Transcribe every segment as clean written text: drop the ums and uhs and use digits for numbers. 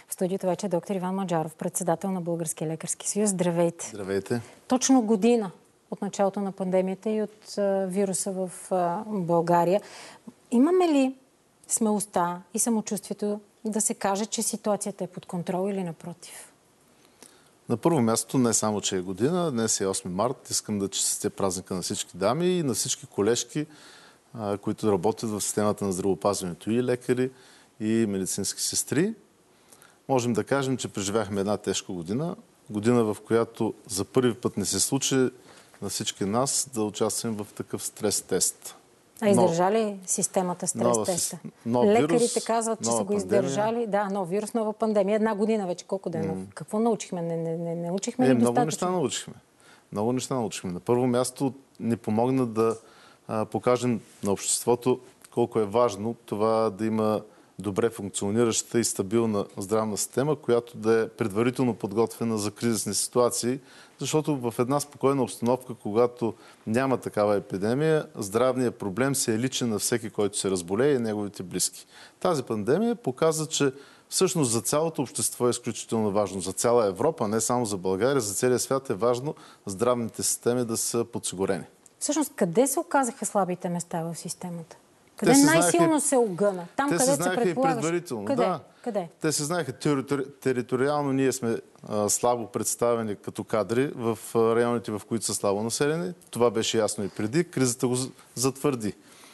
В студиото вече е доктор Иван Маджаров, председател на Българския лекарски съюз. Здравейте! Здравейте! Точно година от началото на пандемията и от вируса в България. Имаме ли смелостта и самочувствието да се каже, че ситуацията е под контрол или напротив? На първо място, не само, че е година, днес е 8 март. Искам да честитя празника на всички дами и на всички колежки, които работят в системата на здравеопазването, и лекари, и медицински сестри. Можем да кажем, че преживяхме една тежка година. Година, в която за първи път не се случи на всички нас да участваме в такъв стрес-тест. А издържа ли системата стрес-теста? Лекарите казват, че са го издържали. Да, нов вирус, нова пандемия. Една година вече. Колко дена? Какво научихме? Не научихме ли достатъчно? Много неща научихме. Много неща научихме. На първо място ни помогна да покажем на обществото колко е важно това да има добре функционираща и стабилна здравна система, която да е предварително подготвена за кризисни ситуации, защото в една спокойна обстановка, когато няма такава епидемия, здравният проблем се е личен на всеки, който се разболее, и неговите близки. Тази пандемия показва, че всъщност за цялото общество е изключително важно. За цяла Европа, не само за България, за целия свят е важно здравните системи да са подсигурени. Всъщност, къде се оказаха слабите места в системата? Къде най-силно се огъна? Там, където се предполагаш? Предварително. Къде? Да. Къде? Те се знаеха териториално. Ние сме слабо представени като кадри в районите, в които са слабо населени. Това беше ясно и преди. Кризата го затвърди.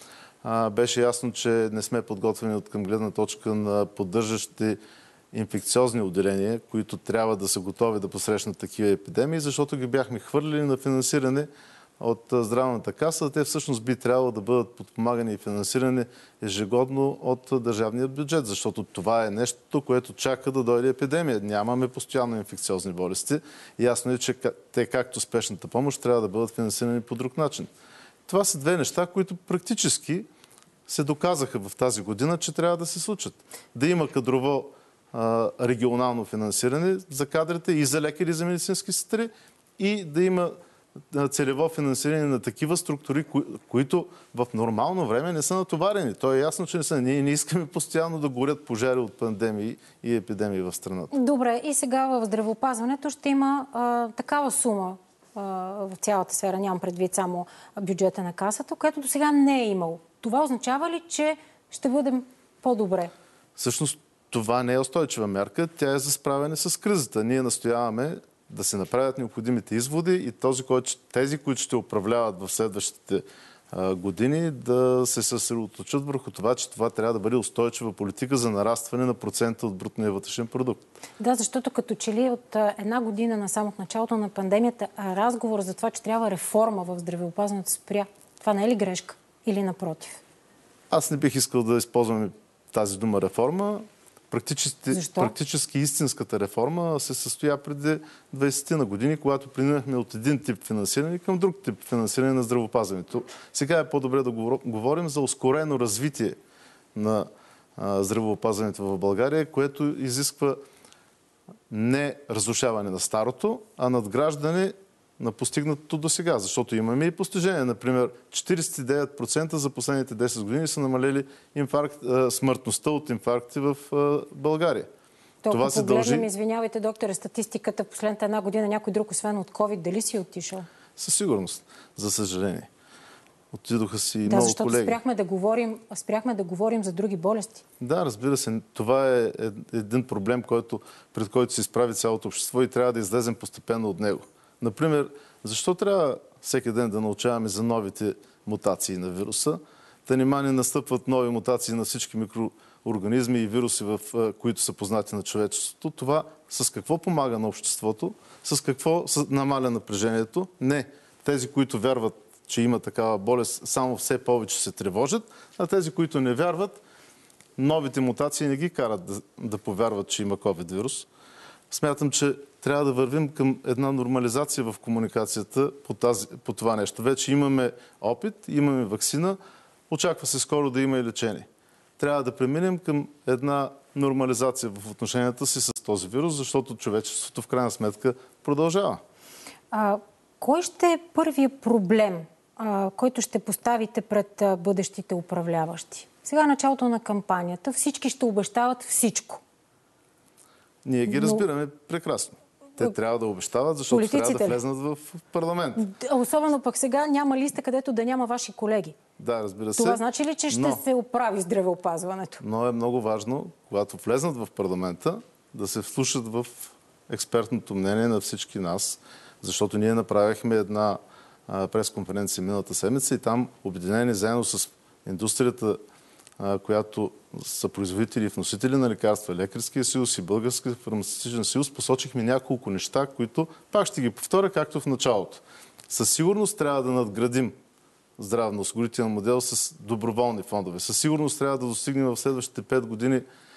Беше ясно, че не сме подготвени от към гледна точка на поддържащи инфекциозни отделения, които трябва да са готови да посрещнат такива епидемии, защото ги бяхме хвърлили на финансиране от Здравната каса. Те всъщност би трябвало да бъдат подпомагани и финансирани ежегодно от държавния бюджет, защото това е нещо, което чака да дойде епидемия. Нямаме постоянно инфекциозни болести. Ясно е, че те, както спешната помощ, трябва да бъдат финансирани по друг начин. Това са две неща, които практически се доказаха в тази година, че трябва да се случат. Да има кадрово регионално финансиране за кадрите и за лекари, и за медицински сестри, и да има целево финансиране на такива структури, които в нормално време не са натоварени. То е ясно, че не са. Ние не искаме постоянно да горят пожари от пандемии и епидемии в страната. Добре, и сега в здравеопазването ще има такава сума в цялата сфера, нямам предвид само бюджета на касата, което до сега не е имало. Това означава ли, че ще бъдем по-добре? Всъщност това не е устойчива мярка, тя е за справяне с кризата. Ние настояваме да се направят необходимите изводи и тези, които ще управляват в следващите години, да се съсредоточат върху това, че това трябва да бъде устойчива политика за нарастване на процента от брутния вътрешен продукт. Да, защото като че ли от една година насам от началото на пандемията разговор за това, че трябва реформа в здравеопазването спря. Това не е ли грешка? Или напротив? Аз не бих искал да използвам тази дума реформа. Практически истинската реформа се състоя преди 20 на години, когато преминахме от един тип финансиране към друг тип финансиране на здравеопазването. Сега е по-добре да говорим за ускорено развитие на здравеопазването в България, което изисква не разрушаване на старото, а надграждане на постигнатото до сега. Защото имаме и постижения. Например, 49% за последните 10 години са намалели смъртността от инфаркти в България. Това се дължи... Извинявайте, докторе, статистиката в последната една година някой друг, освен от COVID, дали си отишъл? Със сигурност, за съжаление. Отидоха си много колеги. Да, защото спряхме да говорим за други болести. Да, разбира се. Това е един проблем, пред който се изправи цялото общество и трябва да излезем постепенно от него. Например, защо трябва всеки ден да научаваме за новите мутации на вируса? Да не настъпват нови мутации на всички микроорганизми и вируси, които са познати на човечеството. Това с какво помага на обществото? С какво намаля напрежението? Не. Тези, които вярват, че има такава болест, само все повече се тревожат, а тези, които не вярват, новите мутации не ги карат да повярват, че има COVID-вирус. Смятам, че трябва да вървим към една нормализация в комуникацията по това нещо. Вече имаме опит, имаме ваксина, очаква се скоро да има и лечение. Трябва да преминем към една нормализация в отношенията си с този вирус, защото човечеството в крайна сметка продължава. Кой ще е първият проблем, който ще поставите пред бъдещите управляващи? Сега началото на кампанията, всички ще обещават всичко. Ние ги разбираме прекрасно. Те трябва да обещават, защото трябва да влезнат в парламент. Особено пък сега няма листа, където да няма ваши колеги. Да, разбира се. Това значи ли, че ще се оправи здравеопазването? Но е много важно, когато влезнат в парламента, да се вслушат в експертното мнение на всички нас, защото ние направихме една пресконференция миналата седмица и там, обединени заедно с индустрията, която са производители и вносители на лекарства, Лекарския съюз и Българския фармацевтичен съюз, посочихме няколко неща, които пак ще ги повторя, както в началото. Със сигурност трябва да надградим здравноосигурителен модел с доброволни фондове. Със сигурност трябва да достигнем в следващите 5 години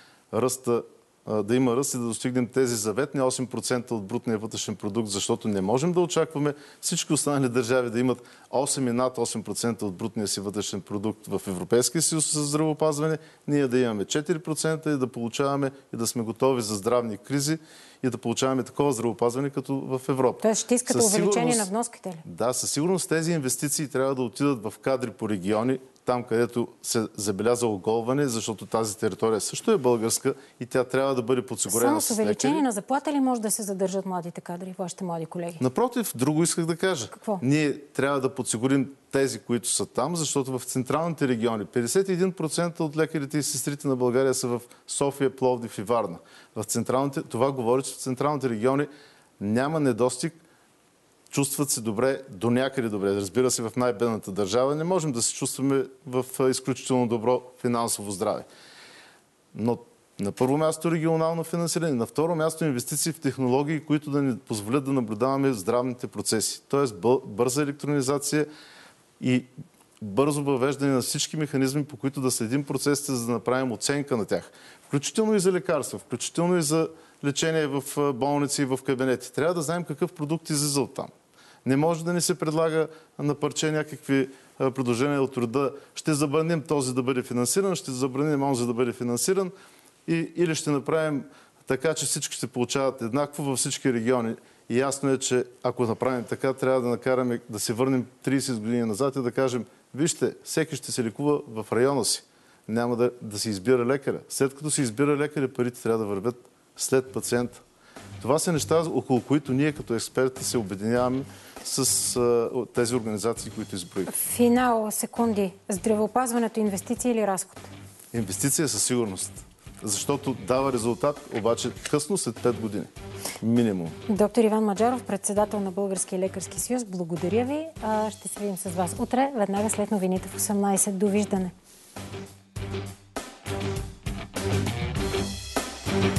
да има ръст и да достигнем тези заветни 8% от брутния вътрешен продукт, защото не можем да очакваме всички останали държави да имат 8 и над 8% от брутния си вътрешен продукт в Европейския съюз за здравеопазване, ние да имаме 4% и да получаваме и да сме готови за здравни кризи и да получаваме такова здравеопазване като в Европа. Тоест ще искате увеличение на вноските ли? Да, със сигурност тези инвестиции трябва да отидат в кадри по региони, там където се забеляза оголване, защото тази територия също е българска и тя трябва да бъде подсигурена с лекари. Само с увеличение на заплата ли може да се задържат младите кадри, вашите млади колеги? Напротив, друго исках да кажа. Какво? Ние трябва да подсигурим тези, които са там, защото в централните региони 51% от лекарите и сестрите на България са в София, Пловдив и Варна. Това говори, че в централните региони няма недостиг, чувстват се добре, до някъде добре. Разбира се, в най-бедната държава не можем да се чувстваме в изключително добро финансово здраве. Но на първо място регионално финансиране, на второ място инвестиции в технологии, които да ни позволят да наблюдаваме здравните процеси. Тоест бърза електронизация и бързо въвеждане на всички механизми, по които да следим процесите, за да направим оценка на тях. Включително и за лекарства, включително и за лечение в болници и в кабинети. Трябва да знаем какъв продукт излиза от там. Не може да ни се предлага на парче някакви предложения от рода. Ще забраним този да бъде финансиран, ще забраним онзи да бъде финансиран или ще направим така, че всички ще получават еднакво във всички региони. И ясно е, че ако направим така, трябва да накараме да се върнем 30 години назад и да кажем, вижте, всеки ще се лекува в района си. Няма да се избира лекаря. След като се избира лекаря, парите трябва да вървят след пациента. Това са неща, около които ние като експерти се обединяваме с тези организации, които изброих. Финал, секунди. Здравеопазването, инвестиция или разход? Инвестиция със сигурност. Защото дава резултат, обаче късно след 5 години. Минимум. Доктор Иван Маджаров, председател на Българския лекарски съюз, благодаря ви. Ще се видим с вас утре, веднага след новините в 18. Довиждане.